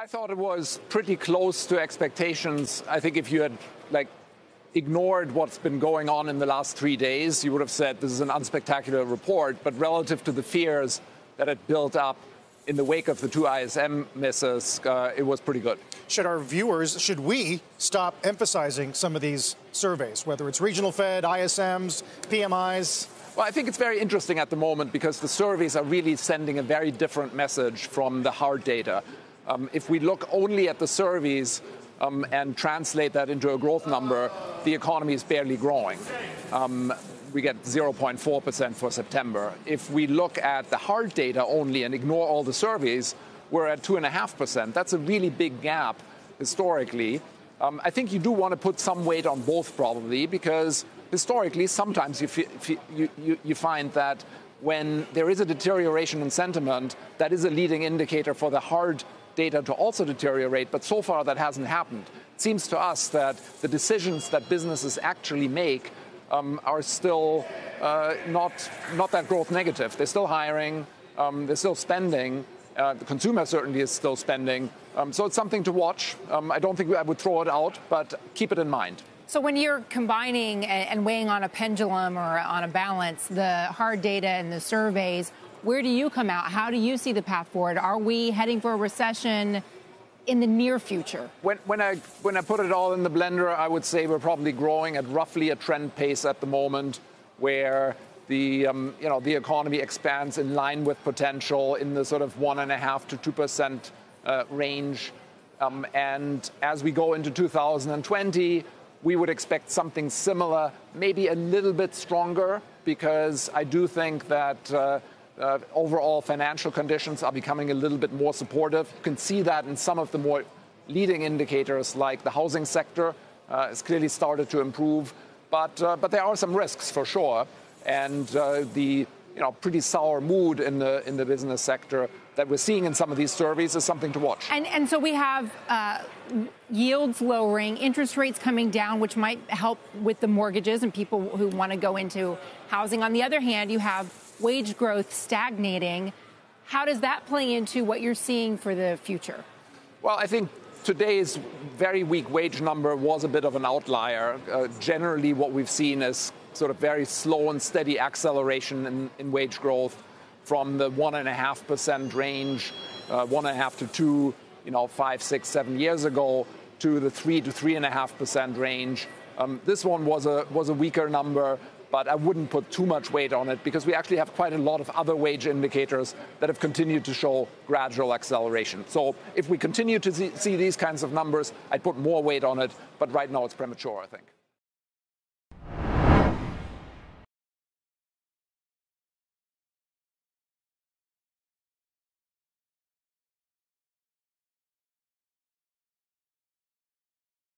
I thought it was pretty close to expectations. I think if you had ignored what's been going on in the last 3 days, you would have said this is an unspectacular report. But relative to the fears that had built up in the wake of the two ISM misses, it was pretty good. Should we stop emphasizing some of these surveys, whether it's regional Fed, ISMs, PMIs? Well, I think it's very interesting at the moment because the surveys are really sending a very different message from the hard data. If we look only at the surveys and translate that into a growth number, the economy is barely growing. We get 0.4% for September. If we look at the hard data only and ignore all the surveys, we're at 2.5%. That's a really big gap historically. I think you do want to put some weight on both probably because historically sometimes you find that when there is a deterioration in sentiment, that is a leading indicator for the hard data to also deteriorate, but so far that hasn't happened. It seems to us that the decisions that businesses actually make are still not that growth negative. They're still hiring, they're still spending. The consumer certainly is still spending. So it's something to watch. I don't think I would throw it out, but keep it in mind. So when you're combining and weighing on a pendulum or on a balance, the hard data and the surveys, where do you come out? How do you see the path forward? Are we heading for a recession in the near future? When I put it all in the blender, I would say we're probably growing at roughly a trend pace at the moment, where the economy expands in line with potential in the sort of 1.5% to 2% range. And as we go into 2020, we would expect something similar, maybe a little bit stronger, because I do think that overall financial conditions are becoming a little bit more supportive. You can see that in some of the more leading indicators, like the housing sector has clearly started to improve. But there are some risks for sure, and the pretty sour mood in the business sector that we're seeing in some of these surveys is something to watch. And so we have yields lowering, interest rates coming down, which might help with the mortgages and people who want to go into housing. On the other hand, you have wage growth stagnating. How does that play into what you're seeing for the future? Well, I think today's very weak wage number was a bit of an outlier. Generally, what we've seen is sort of very slow and steady acceleration in wage growth from the 1.5% range, 1.5 to 2, 5, 6, 7 years ago, to the 3 to 3.5% range. This one was a weaker number, but I wouldn't put too much weight on it because we actually have quite a lot of other wage indicators that have continued to show gradual acceleration. So if we continue to see these kinds of numbers, I'd put more weight on it, but right now it's premature, I think.